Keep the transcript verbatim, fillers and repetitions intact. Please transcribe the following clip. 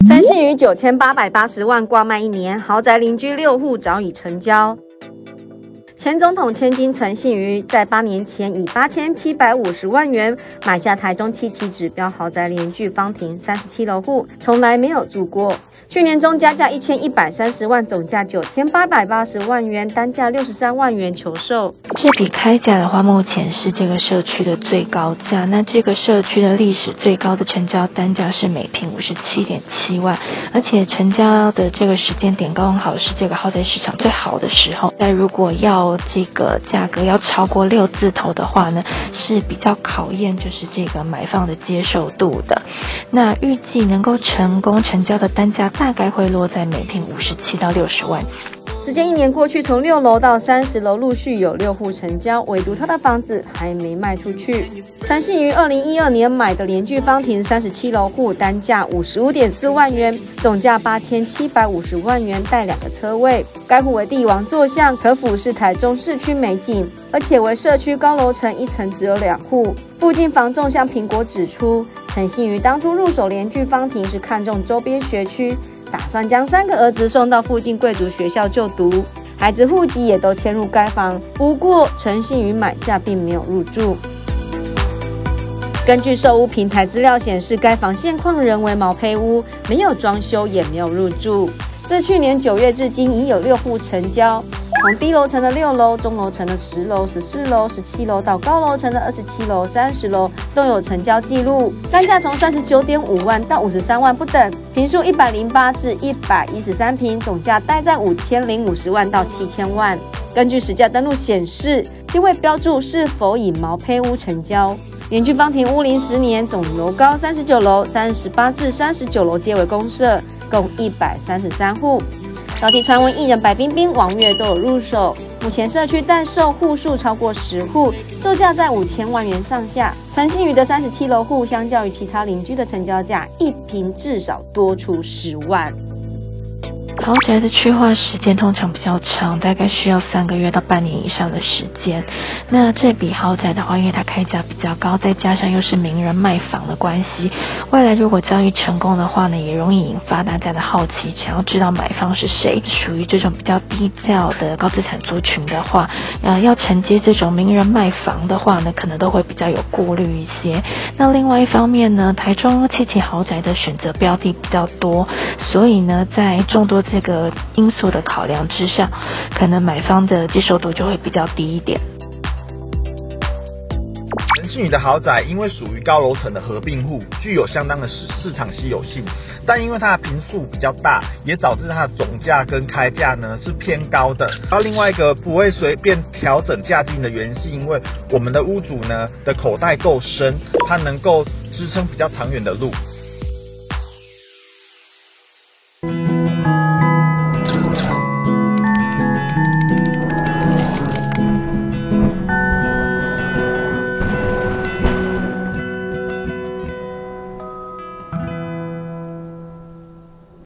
陈信宇九千八百八十万挂卖一年，豪宅邻居六户早已成交。前总统千金陈信宇在八年前以八千七百五十万元买下台中七期指标豪宅联聚芳庭三十七楼户，从来没有住过。去年中加价一千一百三十万，总价九千八百八十万元，单价六十三万元求售。 这笔开价的话，目前是这个社区的最高价。那这个社区的历史最高的成交单价是每坪五十七点七万，而且成交的这个时间点刚好是这个豪宅市场最好的时候。那如果要这个价格要超过六字头的话呢，是比较考验就是这个买方的接受度的。那预计能够成功成交的单价大概会落在每坪五十七到六十万。 时间一年过去，从六楼到三十楼陆续有六户成交，唯独他的房子还没卖出去。陈信于二零一二年买的联聚芳庭三十七楼户，单价五十五点四万元，总价八千七百五十万元，带两个车位。该户为帝王座向，可俯视台中市区美景，而且为社区高楼层，一层只有两户。附近房仲向苹果指出，陈信于当初入手联聚芳庭是看中周边学区，打算将三个儿子送到附近贵族学校就读，孩子户籍也都迁入该房。不过陈信宇买下并没有入住。根据售屋平台资料显示，该房现况仍为毛坯屋，没有装修也没有入住。自去年九月至今，已有六户成交。从低楼层的六楼、中楼层的十楼、十四楼、十七楼到高楼层的二十七楼、三十楼都有成交记录，单价从三十九点五万到五十三万不等，坪数一百零八至一百一十三坪，总价待在五千零五十万到七千万。根据实价登录显示，皆未标注是否以毛坯屋成交。联聚芳庭屋龄十年，总楼高三十九楼，三十八至三十九楼皆为公设，共一百三十三户。早期传闻艺人白冰冰、王月都有入手，目前社区待售户数超过十户，售价在五千万元上下。陈信宇的三十七楼户，相较于其他邻居的成交价，一坪至少多出十万。 豪宅的区划时间通常比较长，大概需要三个月到半年以上的时间。那这笔豪宅的话，因为它开价比较高，再加上又是名人卖房的关系，未来如果交易成功的话呢，也容易引发大家的好奇，想要知道买方是谁。属于这种比较低调的高资产族群的话，呃，要承接这种名人卖房的话呢，可能都会比较有顾虑一些。那另外一方面呢，台中七期豪宅的选择标的比较多，所以呢，在众多这个因素的考量之下，可能买方的接受度就会比较低一点。 陈信宇的豪宅因为属于高楼层的合并户，具有相当的市市场稀有性，但因为它的坪数比较大，也导致它的总价跟开价呢是偏高的。然后另外一个不会随便调整价金的原因，是因为我们的屋主呢的口袋够深，它能够支撑比较长远的路。